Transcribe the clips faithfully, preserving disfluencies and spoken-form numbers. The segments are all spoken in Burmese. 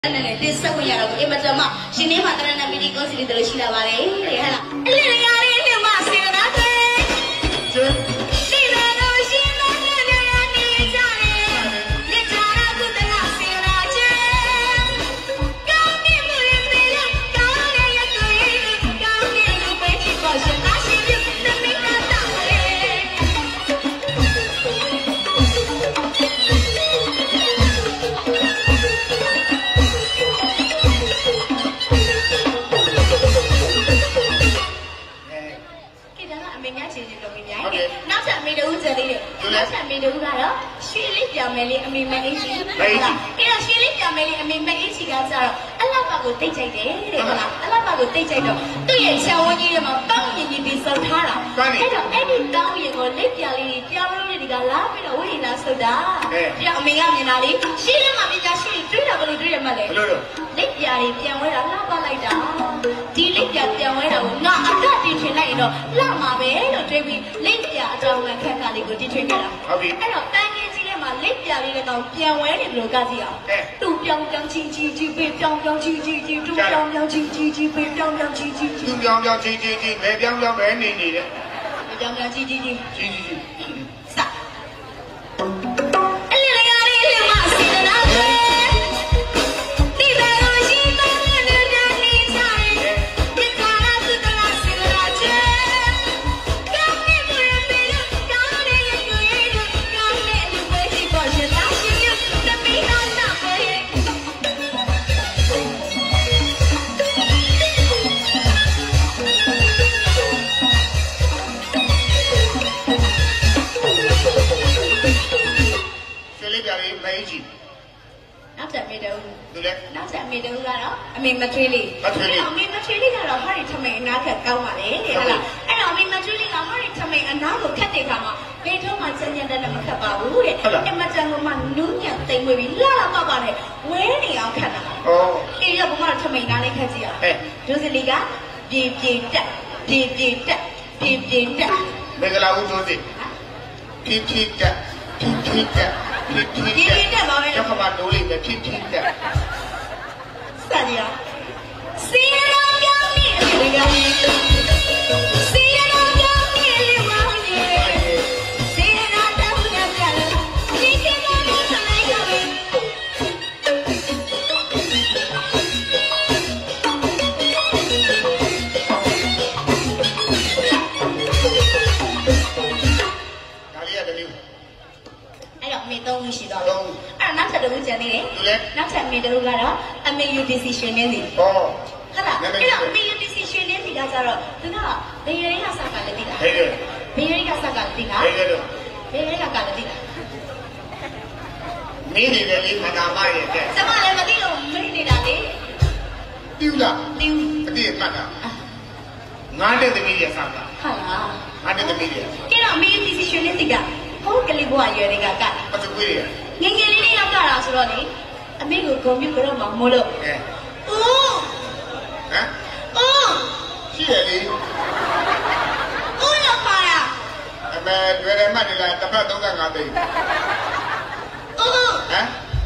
This is when you're going to Emma. She never had a medical city to Shila Valley. She lived your melly and me many she. She lived your melly and me many she got her. I love her take it. I love her take it. Do you tell when you are bound you be so tired? Any down you go live your lady, you're already got laughing away in us so dark. Young me, I'm in Ali. She didn't have she drew up a dream. Live your lady, and we're a lava like that. Delete your way out. Not a cat in China. Lama, baby, live your down and can't go to trigger. I don't thank you. Live your little piano and Lugazia. Two young young G G G, big young young G G G, two young young G G G, big young young G G G, two young young G G G, big young young man needed it. Young young G G G, G G G. Stop. I mean, materially. I mean, materially, I don't hurry to make another go on it. And I mean, materially, I'm hurry to make another cat. They don't want to send you the Macabau. And Majaman Nunya, they will be love about it. Where they are Canada. Oh, you don't want to make another cat. Do the Liga? Deep, deep, deep, deep, deep, deep, deep. Make a loud to it. Deep, deep, deep, deep, deep, deep, deep. Talk about doing the deep, deep, deep. Sadia. See you on me. See you on me. See you on the See you I don't mean don't she don't. I'm not a little Jenny. Not a middle ladder. I made you decision in it. Oh, I made you decision in the Gazaro. Do not. They are a Sakalatina. They are a Sakalatina. They are a Galatina. Maybe they live at our mind. Someone ever did made it a day. Do not. Do dear mother. Not in the media, Santa. Not in the media. Cannot make a decision in the gap. How can you go on your got? What's the way? Ningy of Garas, Ronnie. A big go you go on Molo. Oh, oh, she oh, no fire. A man very much like the Patonga. Oh, eh?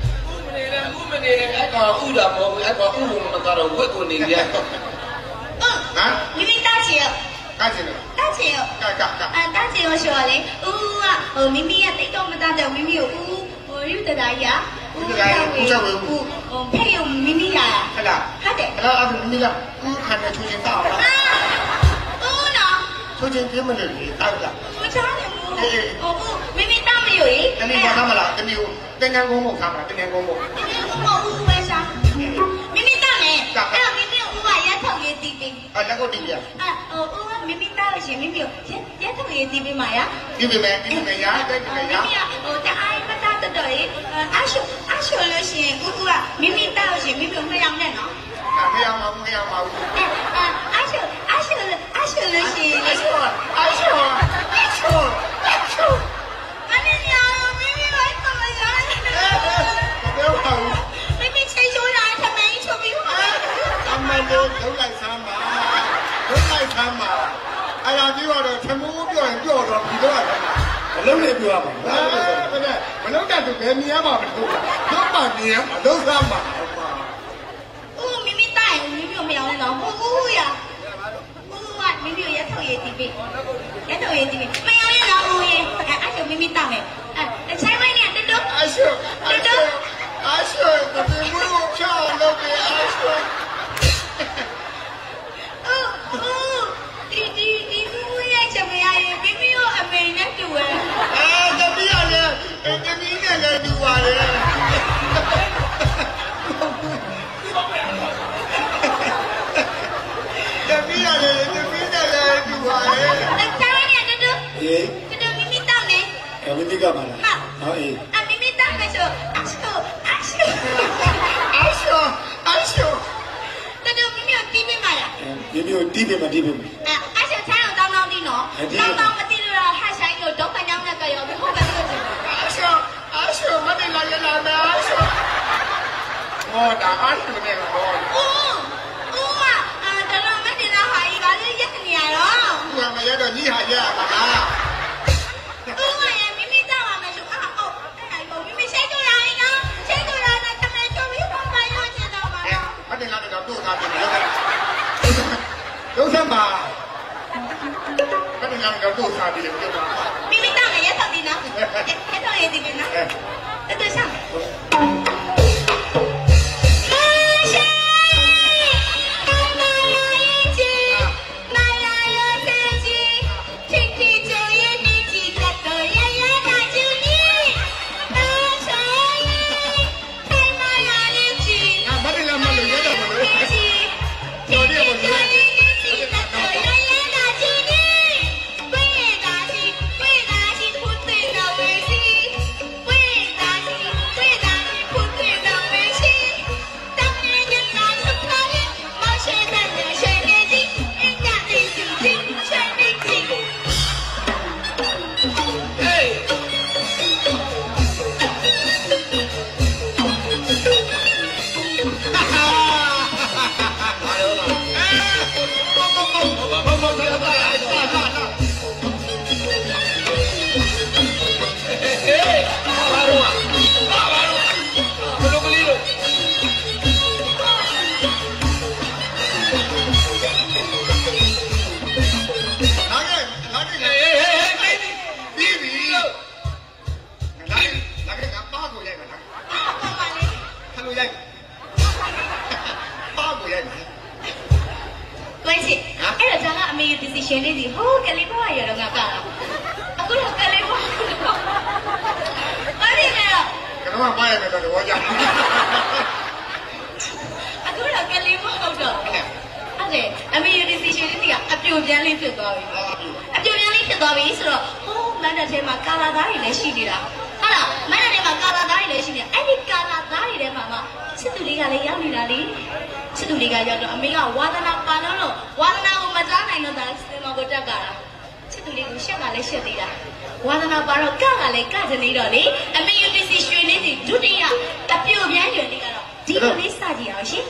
I got Uda, I got Uda, I got a whip on the huh? You mean that's you? That's you. That's you. And that's you, surely. Ooh, Mimi, I think I'm that Mimi. Ooh, or you did I, yeah? Ooh, pay you, Mimi. Hello. Hello, I'm Mimi. Ooh, had a choosing power. Oh, no. Choosing criminally. What's on it? Oh, Mimi, tell me you. Then you come out, then you then I go come out, then I go more. Where's that? Mimi, tell me. Tell me. I go to you. Oh, maybe that is maybe you. Yes, we give me my. Give me, give me, yeah, oh, the eye, but that the day. I should, I should listen. Maybe that is maybe my young man. I should, I should, I should listen. I should, I should, I should, I should. I mean, maybe I come again. Maybe change your life to make to be. I'm not going like some. Don't like some. I have you on a temple of your and yours on the door. I don't let you up. But I don't get to get me up. Don't buy me up. Don't come. ပေးရက်တော့ရင်ကြည့်ပေးမယောင်ရင်တော့ဦးရင်အဲ့အရှုံမိမိတောက်မယ်အဲ့ချိုင်းမိုင်းနဲ့တူတူအရှုံတူတူအရှုံတူတူမလို့ချောင်းလုပ်ပြီးအရှုံအိုးအိုးဒီဒီဒီဦးရဲ့ချမရရင်မိမိရောအမေနဲ့တူရဲ့အဲတပည့်ရလေတပည့်နဲ့လည်းတူပါလေတပည့်ရတယ်တပည့်နဲ့လည်းတူပါလေအဲ့ဒါနဲ့တူတူဟေးတူတူမိမိတောက်နေအဲမိမိကပါလားဟောအေးအမိမိတောက်မယ်ဆိုအရှုအရှုအရှုအရှုတူတူမိမိကိုတီးပေးပါလားမိမိကိုတီးပေးမှာတီးပေးမှာအဲအရှုဆိုင်အောင်တောင်းတောင်းတီးနော်တောင်းတောင်းမတီးလို့တော့ဟာဆိုင်ကိုဒုက္ခကြောင့်လည်းကြောက်ပြီးဟုတ်ပဲလို့အရှုအရှုမတင်လာရလာမယ်အရှုဟောဒါအရှုနဲ့တော့အိုးအိုးอ่ะအာတလုံးမတင်လာဟာကြီးဘာလို့ရက်နေရတော့သူကမရတော့ညီဟာရရပါလားအိုးရမိမိတောက်ပါမယ်ဆိုအာအိုးအဲ့ဒါကိုမိမိရှိတ်ကြရရင်နော်ရှိတ်ကြရတဲ့တမန်ချုပ်ပြီးတော့ပါရချင်တော့ပါတော့မတင်လာတော့တို့သားတယ်လို့ဆက်ပါမတင်လာတော့တို့သားတယ်ပြောပါမိမိတောက်ရရက်တော့ဒီနော်ရက်တော့ရည်ဒီနော်အဲ့ဒါဆက်ရှင်လေးဒီဟိုးကလေးဘွားရတော့ငါကလာအခုတော့ကလေးဘွားအဲ့ဒီလေကတော့မရမယ်တော့ဘောကြအခုတော့ကလေးဘွားဟုတ်တော့အဲ့လေအမေဒီစီရှင်လေးဒီကအပြိုပြန်လေးဖြစ်သွားပြီအပြိုပြန်လေးဖြစ်သွားပြီဆိုတော့ဟိုးမန္တထဲမှာကာလာသားတွေလည်းရှိနေတာဟုတ်လားမန္တထဲမှာကာလာသားတွေလည်းရှိနေအဲ့ဒီကာလာသားတွေထဲမှာမှချစ်သူလေးကလည်းရောက်နေတာလေချစ်သူလေးကရောက်တော့အမေကဝါသနာပါလို့လို့ဝါသနာကိုမကြားနိုင်တော့တာစင်မောကိုတက်ကြတာချစ်သူလေးကိုရှက်ကလည်းရှက်သေးတာဝါသနာပါတော့ကကလည်းကကြနေတော့လေအမေယူတီစီရွှေနေစီဒုတိယတပြုတ်ပြန်ရွယ်လေးကတော့ဒီလိုလေးစကြည့်အောင်ရှင်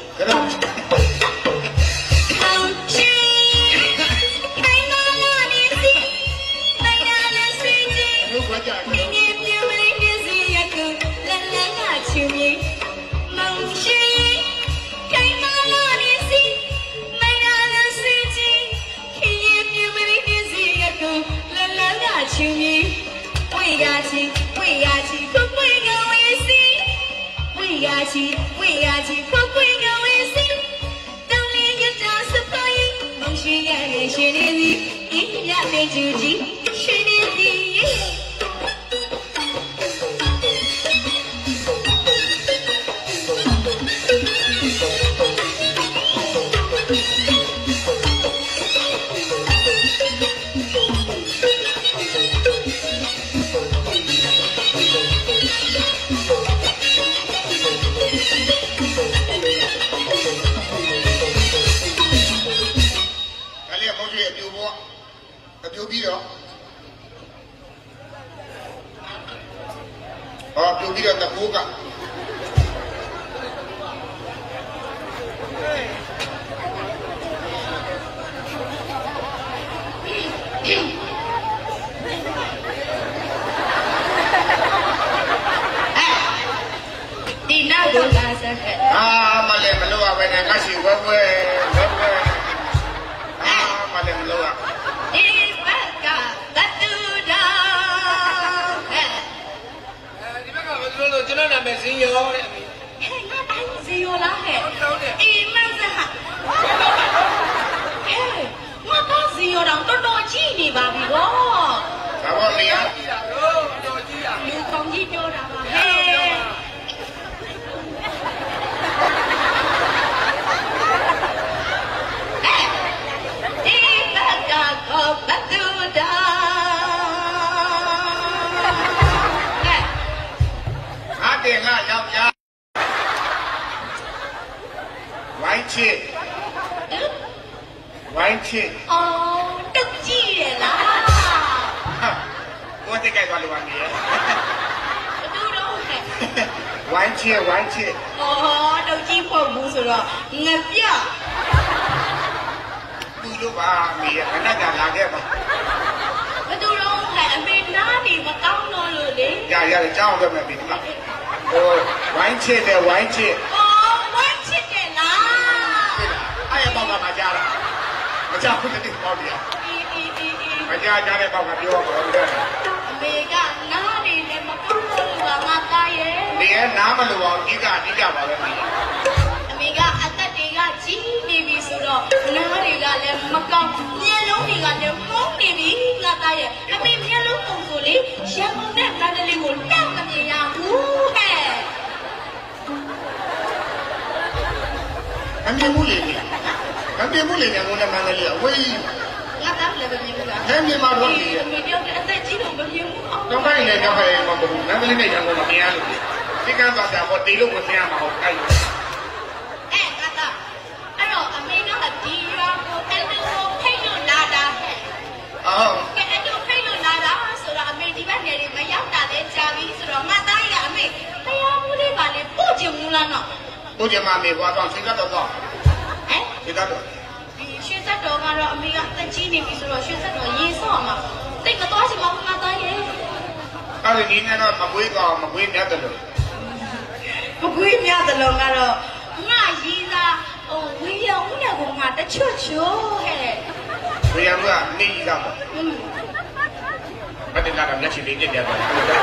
为呀去可贵个微信，当年一张是朋友，梦许眼泪学的你，一样的自己是的你。ဒီမယ်ဇီယောတဲ့ဟဲ့ငါတိုင်းဇီယောလားဟဲ့အေးမန်းစဟာဟဲ့ငါသားဇီယောတော့တော်တော်ကြီးနေပါပြီဗောဒါပေါ့လေအားကြီးတာတော့တော်ကြီးတာလူကောင်းကြီးပြောတာပါဟဲ့ဘတ်တူတာအားတင်ကယောက်ျားဝိုင်းချစ်ဝိုင်းချစ်အော်တက်ကြည့်ရလားဟာကိုတက်ကြိုက်သွားလို့ပါနေရတူတော့ဟဲ့ဝိုင်းချစ်ဝိုင်းချစ်အော်တော့ကြည့်ဖို့ဘူးဆိုတော့ငပြတူလို့ပါမေခဏကြာလာခဲ့ပါမတူတော့ဟဲ့အမေနားနေမကောင်းတော့လို့လေရရတယ်ကြောင်းတော့မယ်ပြီဒီမှာဟိုဝိုင်းချစ်တယ်ဝိုင်းချစ်အော်ဝိုင်းချစ်တယ်လားအဲ့ရပေါက်ကမှကြားတာမကြားဘူးတည်းပေါက်တယ်အေးအေးအေးအေးမကြားကြားတဲ့ပေါက်ကပြောပါဦးတဲ့အမေကနားနေတယ်မကောင်းတော့လို့ငါသားရဲ့နေရနားမလို့အောင်ဒီကအဓိကပါပဲအမေကအသက်တွေကကြီးနေပြီဆိုတော့နားတွေကလည်းမကောင်းမျက်လုံးတွေကလည်းမုန်းနေပြီငါသားရဲ့အမေမျက်လုံးပုံဆိုလေရန်ကုန်နဲ့မန္တလေးကိုတောက်မမြင်ရဘူးဟဲ့အမြင်မှုလေအမြင်မှုလေရန်ကုန်နဲ့မန္တလေးအဝေးငါသားလည်းမမြင်ဘူးလားဟဲ့မြင်မှာတော့လေအမေပြောတဲ့အသက်ကြီးတော့မမြင်ဘူးတော့ခိုင်းနေတော့ခိုင်းမှာမဟုတ်ဘူးမန္တလေးနဲ့ရန်ကုန်မှာမရလို့ဒီကန်းသွားကြတော့တီလို့ကိုဆင်းရမှာဟုတ်အဲ့အဲ့ငါသားအဲ့တော့အမေကဒီရွာကိုအဲ့လိုဖိတ်လို့လာတာဟဲ့အော်အဲ့လိုဖိတ်လို့လာတာဆိုတော့အမေဒီဘက်နေတွေမရောက်တာလဲကြာပြီဆိုတော့ငါသားကြီးကအမေတရားမှုလေးပါလေပို့ချင်ဘူးလားနော်ပို့ချင်မှာမေဘွားတော့စိတ်ကတော့တော့ဟဲ့စိတ်ကတော့ဒီရွှေသက်တော်ကတော့အမေကတက်ကြီးနေပြီဆိုတော့ရွှေသက်တော်ရေးဆော့မှာတိတ်မသွားချင်ပါဘူးငါသားရဲ့အဲ့ဒီနည်းနဲ့တော့မကွေးတော့မကွေးမြတ်တယ်လို့မကွေးမြတ်တယ်လို့ကတော့ငါရီသာဟိုဝီယံဦးနဲ့ကငါတချွတ်ချိုးဟဲ့ဝီယံကနေကြီးကပေါ့မတင်လာတော့မျက်ခြေလေးကြည့်ကြတယ်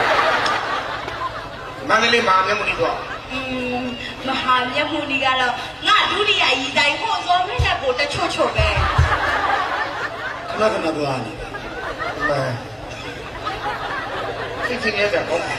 မန္တလေးမှာမျက်မှောက်ကြီးတော့อืมမဟာမျက်မှောက်ကြီးကတော့ငါဒုတိယရီတိုင်းဟိုစောမင်းနဲ့ကိုတချွတ်ချိုးပဲခဏခဏသွားနေတယ်စိတ်ချင်းရတယ်ပေါ့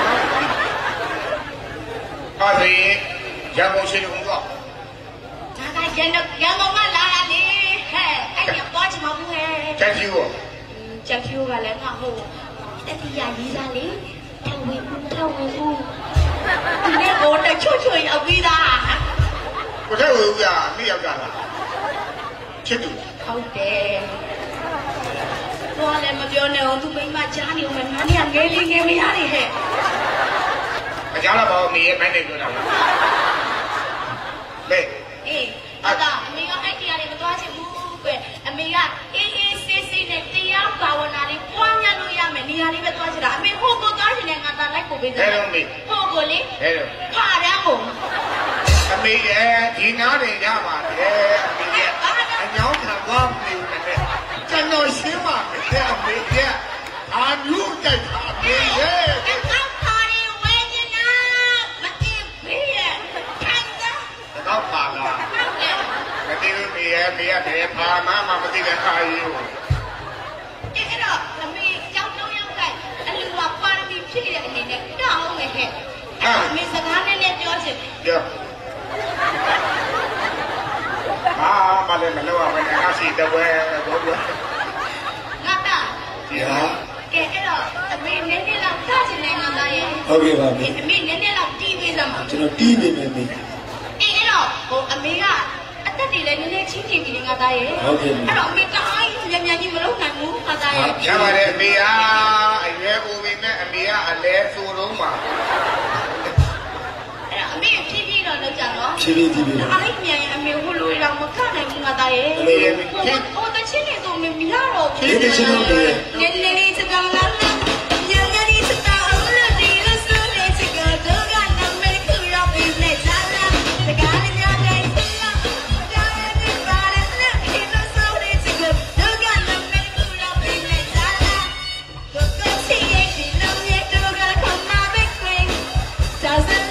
အဲ့ဒီရန်ကုန်ရှိတယ်ကတော့ဒါကရန်ရန်ကုန်ကလာတာလေဟဲ့အဲ့ဒီသွားချင်မှာဘူးဟဲ့ချက်ကျူရောချက်ကျူကလည်းငါဟိုတတိယကြီးစားလေထောက်ဝင်ဘူးထောက်ဝင်ဘူးဒီနေ့ကိုတချွတ်ချွတ်ရောက်ပြီးသားကိုထဲဝင်ဦးကနေ့ရောက်ကြလားချစ်သူဟုတ်တယ်ဘာလဲမပြောနဲ့အောင်သူမိမကြားနေဦးမယ်ငါနေငယ်လေးငယ်မရနေဟဲ့မကြားတော့ဘာလို့နေရဲ့မိုင်းနေပြောတာလဲလေအေးအဲ့ဒါအမေကအဲ့တရားတွေမသွားချင်ဘူးကွအမေကအေးအေးဆေးဆေးနဲ့တရားဘာဝနာလေးပွားများလို့ရမယ်နေရာလေးပဲသွားချင်တာအမေဟိုကိုသွားချင်တဲ့ငါသားလိုက်ကိုပေးတယ်ဟဲ့တော့မေဟိုကိုလေဟဲ့တော့ဖာရမ်းကိုအမေရဲ့ဒီနားတွေရပါတယ်အမေရဲ့အညောင်းခံသွားပြီနဲ့ကျွန်တော်ရှင်းပါမယ်အမေရဲ့အာမျိုးတိုက်တာအမေရဲ့တော့ပါလားမသိဘူးမေရဲ့မေရဲ့ဘယ်ပါမှမသိတဲ့ခါကြီးကိုအဲ့တော့အမေကြောက်တော့ရောက်တိုင်းအလူကပါရမီဖြစ်နေတဲ့အနေနဲ့တောင်းမယ်ဟဲ့အမေစကားနဲ့လည်းပြောချင်ပြောအာမလည်းမလို့ရမယ်ငါစီတဝဲဘောပြောငါတာညာကဲအဲ့တော့အမေနည်းနည်းလောက်စချင်နေငါသားရဲ့ဟုတ်ကဲ့ပါမေအမေနည်းနည်းလောက်တီးပေးစမ်းပါကျွန်တော်တီးနေမယ်မေဟိုအမေကအသက်တွေလည်းနည်းနည်းချင်းချင်းပြီးငါသားရဲ့ဟုတ်ကဲ့အဲ့တော့အမေတိုင်းမြန်မြန်ကြီးမလုပ်နိုင်ဘူးငါသားရဲ့ရပါတယ်အမေကအရွယ်ဦးပေမဲ့အမေကအလဲဆိုတော့မှာအဲ့တော့အမေဖြည်းဖြည်းတော့လုပ်ကြတော့ဖြည်းဖြည်းဖြည်းဖြည်းအဲ့မြန်ရင်အမေဟိုလိုတော့မခနိုင်ဘူးငါသားရဲ့အမေရဲ့ဟိုတချင်းနေဆိုအမေမရတော့ဘူးဒီတချင်းတော့လေနည်းနည်းလေးစကားလားညံ့ညံ့လေးစတားအောင်လို့ဒီလိုဆိုနေချက်ကတော့ကနမဲခုရောက်ပြီးနေကြလားစကားလေးများတယ်Doesn't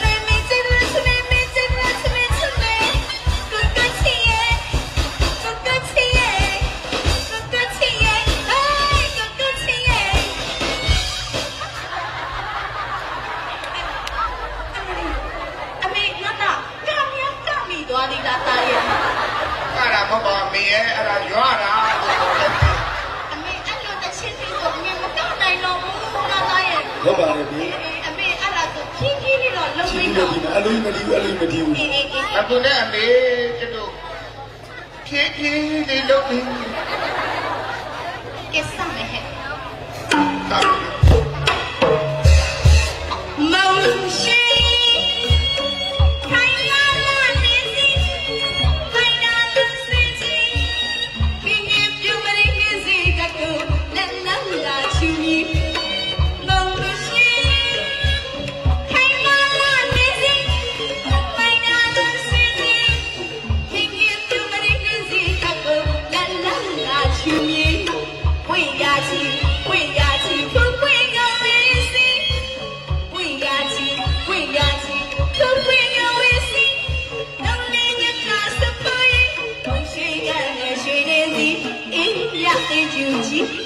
သွားသည်သားသားရဲ့အဲ့ဒါမဟုတ်ပါမေရဲ့အဲ့ဒါရွာတာအမေအဲ့လိုတစ်ချက်သေးဆိုအမေမကောက်နိုင်တော့ဘူးသားသားရဲ့ဟုတ်ပါလေဗျအမေအဲ့ဒါဆိုဖြည်းဖြည်းလေးတော့လုံနေတော့အလိုမဒီဘူးအလိုမဒီဘူးအခုနဲ့အမေကျတို့ဖြည်းဖြည်းလေးလုံနေကဲစမယ်ဟဲ့မောင်ရှိခိုင်လာလာနေစီခိုင်လာလာစီချီကင်းကင်းပြုံးမလေးကစီတကူလက်လက်လာချူမီမောင်ရှိခိုင်လာလာနေစီခိုင်လာလာစီချီကင်းကင်းပြုံးမလေးကစီတကူလက်လက်လာချူမီဝိညာချီဝိညာချီဖူးဖွင့်ရောဝေးစီဝိညာချီဝိညာချီဖူးဖွင့်ရောဝေးစီလုံးလေးညကစပွေးဘုံရှိရနဲ့ရွှေနေစီအေးရအေးကျူကြီး